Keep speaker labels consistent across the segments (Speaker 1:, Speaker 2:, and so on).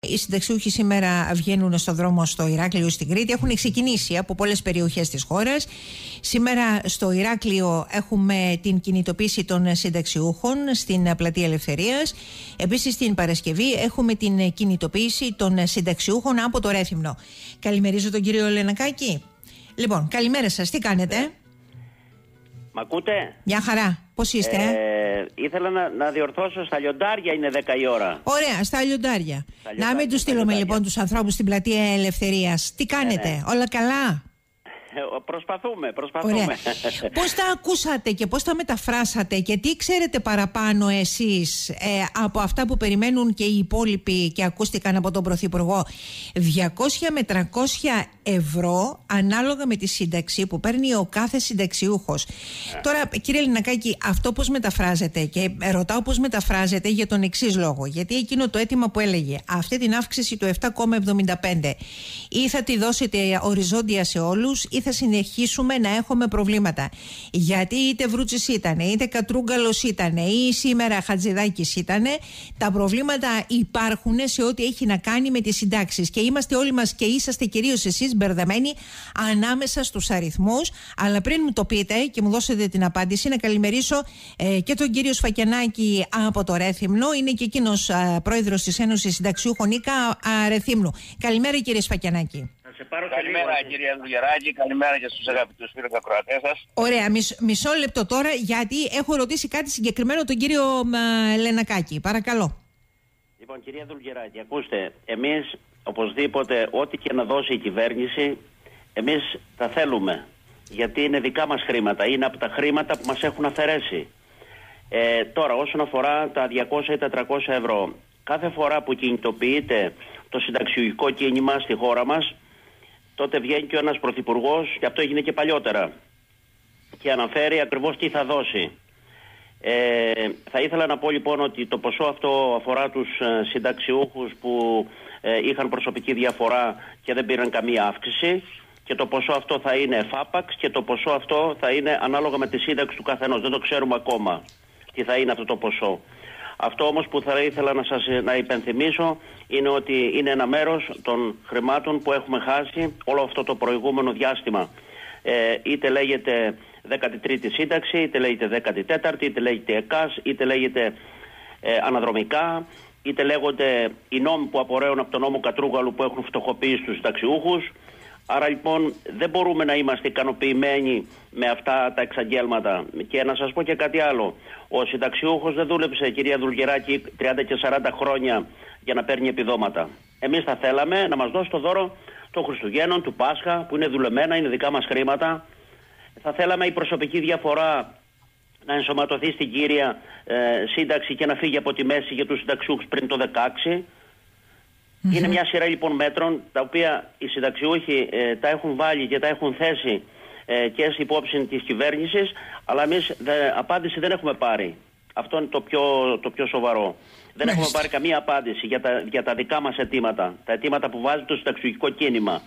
Speaker 1: Οι συνταξιούχοι σήμερα βγαίνουν στο δρόμο στο Ηράκλειο, στην Κρήτη. Έχουν ξεκινήσει από πολλές περιοχές της χώρας. Σήμερα στο Ηράκλειο έχουμε την κινητοποίηση των συνταξιούχων στην Πλατεία Ελευθερίας. Επίσης την Παρασκευή έχουμε την κινητοποίηση των συνταξιούχων από το Ρέθυμνο. Καλημερίζω τον κύριο Λενακάκη. Λοιπόν, καλημέρα σας. Τι κάνετε?
Speaker 2: Μ' ακούτε?
Speaker 1: Μια χαρά. Πώς είστε?
Speaker 2: Ήθελα να διορθώσω, στα Λιοντάρια είναι 10 η ώρα.
Speaker 1: Ωραία, στα Λιοντάρια. Να μην τους στείλουμε λοιπόν τους ανθρώπους στην Πλατεία Ελευθερίας. Τι κάνετε, όλα καλά?
Speaker 2: Προσπαθούμε.
Speaker 1: Ωραία. Πώς τα ακούσατε και πώς τα μεταφράσατε και τι ξέρετε παραπάνω εσείς από αυτά που περιμένουν και οι υπόλοιποι και ακούστηκαν από τον Πρωθυπουργό? 200 με 300 ευρώ ανάλογα με τη σύνταξη που παίρνει ο κάθε συνταξιούχος. Τώρα κύριε Λενακάκη, αυτό πώς μεταφράζεται? Και ρωτάω πώς μεταφράζεται για τον εξής λόγο. Γιατί εκείνο το αίτημα που έλεγε αυτή την αύξηση του 7,75 ή θα τη δώσετε οριζόντια σε όλους ή θα συνεχίσουμε να έχουμε προβλήματα? Γιατί είτε Βρούτσης ήτανε, είτε Κατρούγκαλος ήτανε ή σήμερα Χατζηδάκης ήτανε, τα προβλήματα υπάρχουν σε ό,τι έχει να κάνει με τις συντάξεις και είμαστε όλοι μας και είσαστε κυρίως εσείς μπερδεμένοι ανάμεσα στους αριθμούς. Αλλά πριν μου το πείτε και μου δώσετε την απάντηση, να καλημερίσω και τον κύριο Σφακιανάκη από το Ρέθυμνο. Είναι και εκείνος πρόεδρος της Ένωσης Συνταξιούχων ΙΚΑ Ρεθύμνου. Καλημέρα κύριε Σφακιανάκη.
Speaker 3: Καλημέρα κύριε Δουλγεράκη, καλημέρα και στους αγαπητούς φίλους ακροατές σας.
Speaker 1: Ωραία, μισό λεπτό τώρα, γιατί έχω ρωτήσει κάτι συγκεκριμένο τον κύριο Λενακάκη. Παρακαλώ.
Speaker 2: Λοιπόν, κυρία Δουλγεράκη, ακούστε, εμείς οπωσδήποτε ό,τι και να δώσει η κυβέρνηση, εμείς τα θέλουμε. Γιατί είναι δικά μας χρήματα, είναι από τα χρήματα που μας έχουν αφαιρέσει. Τώρα, όσον αφορά τα 200 ή τα 300 ευρώ, κάθε φορά που κινητοποιείται το συνταξιουργικό κίνημα στη χώρα μας, τότε βγαίνει και ο ένας πρωθυπουργός, και αυτό έγινε και παλιότερα, και αναφέρει ακριβώς τι θα δώσει. Θα ήθελα να πω λοιπόν ότι το ποσό αυτό αφορά τους συνταξιούχους που είχαν προσωπική διαφορά και δεν πήραν καμία αύξηση, και το ποσό αυτό θα είναι εφάπαξ και το ποσό αυτό θα είναι ανάλογα με τη σύνταξη του καθενός. Δεν το ξέρουμε ακόμα τι θα είναι αυτό το ποσό. Αυτό όμως που θα ήθελα να υπενθυμίσω είναι ότι είναι ένα μέρος των χρημάτων που έχουμε χάσει όλο αυτό το προηγούμενο διάστημα. Είτε λέγεται 13η σύνταξη, είτε λέγεται 14η, είτε λέγεται ΕΚΑΣ, είτε λέγεται αναδρομικά, είτε λέγονται οι νόμοι που απορρέουν από τον νόμο Κατρούγκαλου που έχουν φτωχοποιήσει τους συνταξιούχους. Άρα λοιπόν δεν μπορούμε να είμαστε ικανοποιημένοι με αυτά τα εξαγγέλματα. Και να σας πω και κάτι άλλο. Ο συνταξιούχος δεν δούλεψε, κυρία Δουλγεράκη, 30 και 40 χρόνια για να παίρνει επιδόματα. Εμείς θα θέλαμε να μας δώσει το δώρο των Χριστουγέννων, του Πάσχα, που είναι δουλεμένα, είναι δικά μας χρήματα. Θα θέλαμε η προσωπική διαφορά να ενσωματωθεί στην κύρια σύνταξη και να φύγει από τη μέση για τους συνταξιούχους πριν το 2016. Είναι μια σειρά λοιπόν μέτρων τα οποία οι συνταξιούχοι τα έχουν βάλει και τα έχουν θέσει και στην υπόψη της κυβέρνησης, αλλά εμείς απάντηση δεν έχουμε πάρει. Αυτό είναι το πιο σοβαρό. Δεν έχουμε πάρει καμία απάντηση για τα δικά μας αιτήματα, τα αιτήματα που βάζει το συνταξιούχικο κίνημα.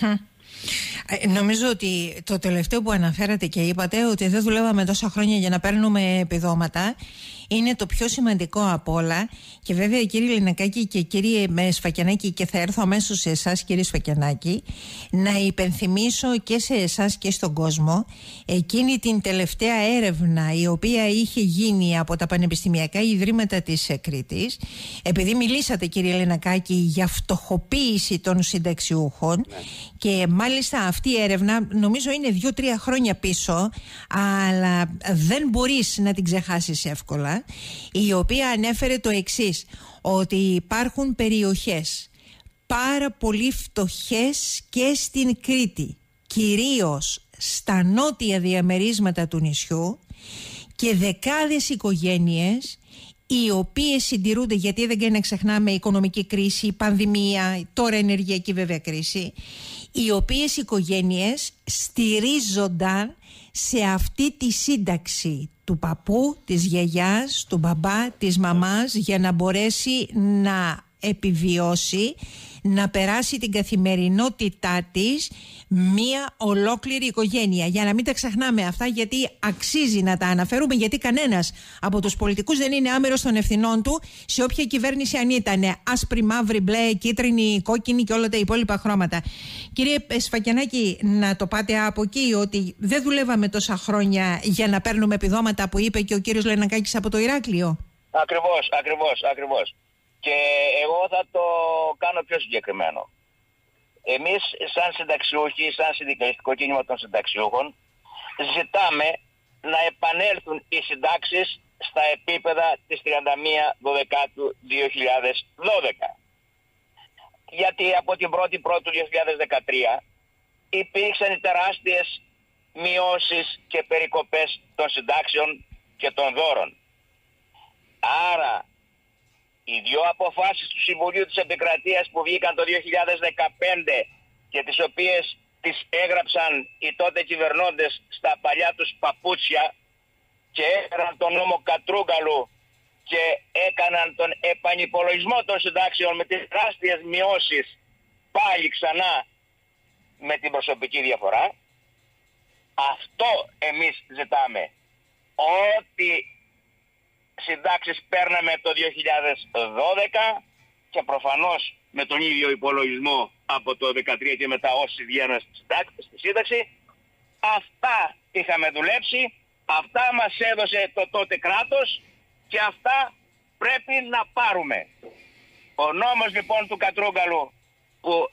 Speaker 1: Νομίζω ότι το τελευταίο που αναφέρατε και είπατε ότι δεν δουλεύαμε τόσα χρόνια για να παίρνουμε επιδόματα είναι το πιο σημαντικό από όλα. Και βέβαια κύριε Λενακάκη και κύριε Σφακιανάκη, και θα έρθω αμέσως σε εσάς κύριε Σφακιανάκη, να υπενθυμίσω και σε εσάς και στον κόσμο εκείνη την τελευταία έρευνα η οποία είχε γίνει από τα πανεπιστημιακά ιδρύματα της Κρήτης, επειδή μιλήσατε κύριε Λενακάκη για φτωχοποίηση των συνταξιούχων, και μάλιστα αυτή η έρευνα νομίζω είναι 2-3 χρόνια πίσω, αλλά δεν μπορείς να την ξεχάσεις εύκολα, η οποία ανέφερε το εξής, ότι υπάρχουν περιοχές πάρα πολύ φτωχές και στην Κρήτη, κυρίως στα νότια διαμερίσματα του νησιού, και δεκάδες οικογένειες οι οποίες συντηρούνται, γιατί δεν να ξεχνάμε οικονομική κρίση, πανδημία, τώρα ενεργειακή βέβαια κρίση, οι οποίες οικογένειες στηρίζονταν σε αυτή τη σύνταξη του παππού, της γιαγιάς, του μπαμπά, της μαμάς, για να μπορέσει να επιβιώσει, να περάσει την καθημερινότητά της μία ολόκληρη οικογένεια. Για να μην τα ξεχνάμε αυτά, γιατί αξίζει να τα αναφέρουμε, γιατί κανένας από τους πολιτικούς δεν είναι άμερος των ευθυνών του, σε όποια κυβέρνηση αν ήταν άσπρη, μαύρη, μπλε, κίτρινη, κόκκινη και όλα τα υπόλοιπα χρώματα. Κύριε Σφακιανάκη, να το πάτε από εκεί, ότι δεν δουλεύαμε τόσα χρόνια για να παίρνουμε επιδόματα που είπε και ο κύριος Λενακάκης από το Ηράκλειο.
Speaker 3: Ακριβώς. Και εγώ θα το κάνω πιο συγκεκριμένο. Εμείς σαν συνταξιούχοι, σαν συνδικαλιστικό κίνημα των συνταξιούχων, ζητάμε να επανέλθουν οι συντάξεις στα επίπεδα της 31/12/2012. Γιατί από την 1η Πρώτου 2013 υπήρξαν οι τεράστιες μειώσεις και περικοπές των συντάξεων και των δώρων. Άρα οι δύο αποφάσεις του Συμβουλίου της Επικρατείας που βγήκαν το 2015 και τις οποίες τις έγραψαν οι τότε κυβερνώντες στα παλιά τους παπούτσια και έκαναν τον νόμο Κατρούγκαλου και έκαναν τον επανυπολογισμό των συντάξεων με τις τεράστιες μειώσεις πάλι ξανά με την προσωπική διαφορά. Αυτό εμείς ζητάμε. Ό,τι συντάξεις παίρναμε το 2012 και προφανώς με τον ίδιο υπολογισμό από το 2013 και μετά όσοι βγαίνουν στη σύνταξη, αυτά είχαμε δουλέψει, αυτά μας έδωσε το τότε κράτος και αυτά πρέπει να πάρουμε. Ο νόμος λοιπόν του Κατρούγκαλου που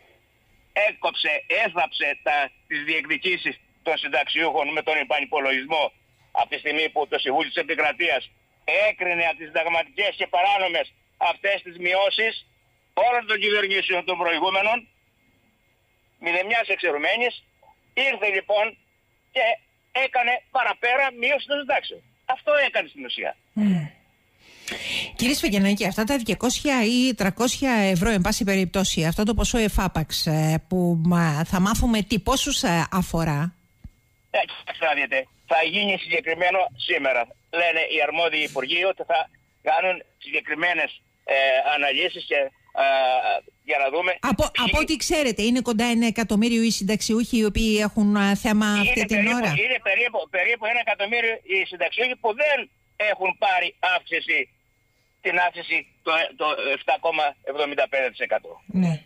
Speaker 3: έθαψε τις διεκδικήσεις των συνταξιούχων με τον επανυπολογισμό από τη στιγμή που το Συμβούλιο της Επικρατείας έκρινε από τις συνταγματικές και παράνομες αυτές τις μειώσεις όλων των κυβερνήσεων των προηγούμενων, μηδενιάς εξαιρουμένης, ήρθε λοιπόν και έκανε παραπέρα μείωση των συντάξεων. Αυτό έκανε στην ουσία.
Speaker 1: Κύριε Σφακιανάκη, αυτά τα 200 ή 300 ευρώ, εν πάση περιπτώσει, αυτό το ποσό εφάπαξ που θα μάθουμε τι πόσους αφορά.
Speaker 3: Κοιτάξτε να δείτε, θα γίνει συγκεκριμένο σήμερα. Λένε οι αρμόδιοι υπουργοί ότι θα κάνουν συγκεκριμένες αναλύσεις και για να δούμε.
Speaker 1: Από ό,τι ξέρετε, είναι κοντά 1 εκατομμύριο οι συνταξιούχοι οι οποίοι έχουν θέμα αυτή την ώρα.
Speaker 3: Είναι περίπου 1 εκατομμύριο οι συνταξιούχοι που δεν έχουν πάρει αύξηση, την αύξηση το 7,75%.
Speaker 1: Ναι.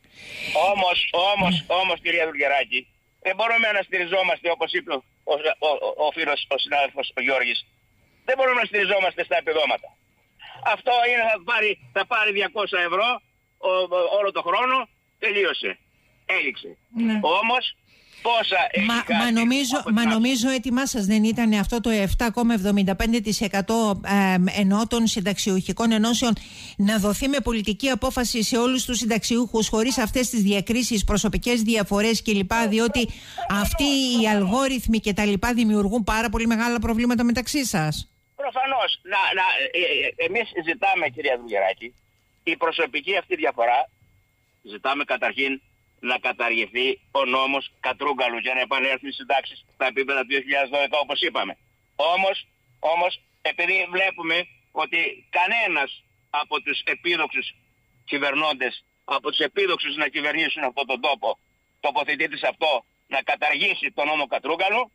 Speaker 3: Όμως κυρία Δουλγεράκη, δεν μπορούμε να στηριζόμαστε, όπως είπε ο φίλος, ο συνάδελφος ο Γιώργης, δεν μπορούμε να στηριζόμαστε στα επιδόματα. Αυτό είναι, θα πάρει 200 ευρώ όλο το χρόνο, τελείωσε, έληξε. Ναι. Όμως πόσα έχει
Speaker 1: νομίζω έτοιμά σας δεν ήταν αυτό το 7,75% ενώ των συνταξιούχικών ενώσεων να δοθεί με πολιτική απόφαση σε όλους τους συνταξιούχους χωρίς αυτές τις διακρίσεις, προσωπικές διαφορές κλπ, διότι αυτοί οι αλγόριθμοι και τα λοιπά δημιουργούν πάρα πολύ μεγάλα προβλήματα μεταξύ σας.
Speaker 3: Προφανώς. Εμείς ζητάμε, κυρία Δουλγεράκη, η προσωπική αυτή διαφορά, ζητάμε καταρχήν να καταργηθεί ο νόμος Κατρούγκαλου για να επανέλθουν οι συντάξεις στα επίπεδα του 2012 όπως είπαμε. Όμως επειδή βλέπουμε ότι κανένας από τους επίδοξους κυβερνώντες, από τους επίδοξους να κυβερνήσουν αυτόν τον τόπο, τοποθετείται σε αυτό να καταργήσει τον νόμο Κατρούγκαλου,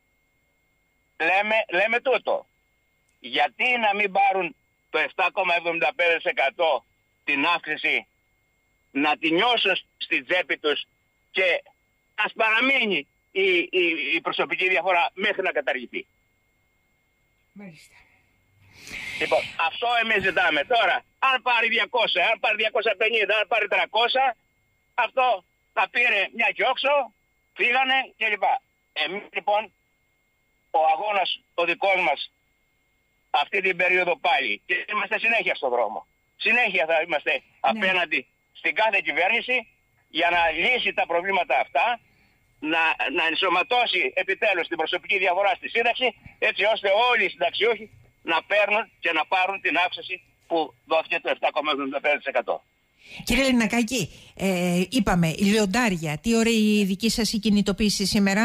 Speaker 3: λέμε τούτο. Γιατί να μην πάρουν το 7,75% την αύξηση, να τη νιώσουν στη τσέπη τους και ας παραμείνει η προσωπική διαφορά μέχρι να καταργηθεί.
Speaker 1: Μάλιστα.
Speaker 3: Λοιπόν, αυτό εμείς ζητάμε. Τώρα, αν πάρει 200, αν πάρει 250, αν πάρει 300, αυτό θα πήρε μια και όξο, φύγανε κλπ. Εμείς λοιπόν, ο αγώνας ο δικός μας αυτή την περίοδο πάλι, και είμαστε συνέχεια στον δρόμο. Συνέχεια θα είμαστε απέναντι στην κάθε κυβέρνηση για να λύσει τα προβλήματα αυτά, να ενσωματώσει επιτέλους την προσωπική διαφορά στη σύνταξη, έτσι ώστε όλοι οι συνταξιούχοι να παίρνουν και να πάρουν την αύξηση που δόθηκε το 7,75%.
Speaker 1: Κύριε Λενακάκη, είπαμε, η λιοντάρια, τι ώρα η δική σας η κινητοποίηση σήμερα?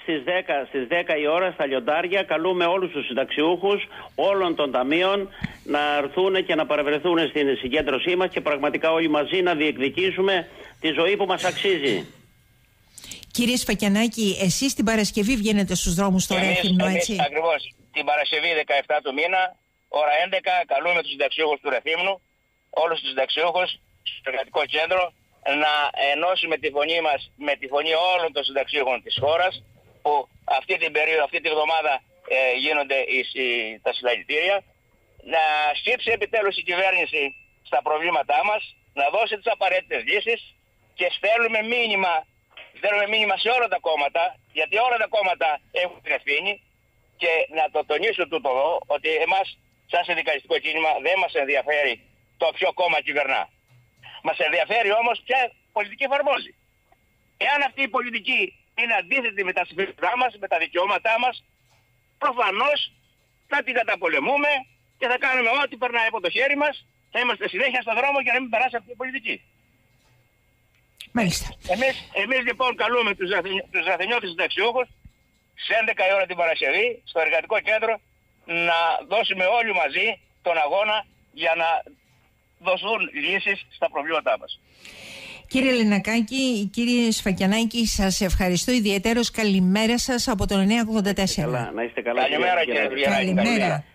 Speaker 2: στις 10 η ώρα στα Λιοντάρια καλούμε όλους τους συνταξιούχους όλων των ταμείων να έρθουν και να παρευρεθούν στην συγκέντρωσή μας και πραγματικά όλοι μαζί να διεκδικήσουμε τη ζωή που μας αξίζει.
Speaker 1: Κύριε Σφακιανάκη, εσείς την Παρασκευή βγαίνετε στους δρόμους στο Ρέθυμνο, έτσι?
Speaker 3: Ακριβώς. Την Παρασκευή 17 του μήνα, ώρα 11, καλούμε τους συνταξιούχους του Ρεθύμνου, όλους τους συνταξιούχους στο εργατικό κέντρο, να ενώσουμε τη φωνή μας με τη φωνή όλων των συνταξιούχων της χώρας, που αυτή τη βδομάδα γίνονται τα συλλαλητήρια, να σκύψει επιτέλους η κυβέρνηση στα προβλήματά μας, να δώσει τις απαραίτητες λύσεις και στέλνουμε μήνυμα σε όλα τα κόμματα, γιατί όλα τα κόμματα έχουν την ευθύνη, και να το τονίσω τούτο εδώ, ότι εμάς σαν συνδικαλιστικό κίνημα δεν μας ενδιαφέρει το ποιο κόμμα κυβερνά. Μας ενδιαφέρει όμως ποια πολιτική εφαρμόζει. Εάν αυτή η πολιτική είναι αντίθετη με τα συμφέροντά μας, με τα δικαιώματά μας, προφανώς θα την καταπολεμούμε και θα κάνουμε ό,τι περνάει από το χέρι μας. Θα είμαστε συνέχεια στον δρόμο για να μην περάσει αυτή η πολιτική.
Speaker 1: Μάλιστα.
Speaker 3: Εμείς λοιπόν καλούμε τους Ραθενιώτες συνταξιούχους σε 11 η ώρα την Παρασκευή στο εργατικό κέντρο να δώσουμε όλοι μαζί τον αγώνα για να δώσουν λύσεις στα προβλήματά μας.
Speaker 1: Κύριε Λινακάκη, κύριε Σφακιανάκη, σας ευχαριστώ ιδιαίτερως. Καλημέρα σας από το 984.
Speaker 2: Να είστε καλά.
Speaker 3: Καλημέρα κύριε Δουλγεράκη.
Speaker 1: Καλημέρα.